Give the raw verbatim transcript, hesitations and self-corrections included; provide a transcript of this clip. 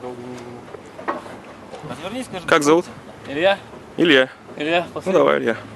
Развернись, скажи. Как зовут? Илья. Илья. Илья, Ну давай, Илья.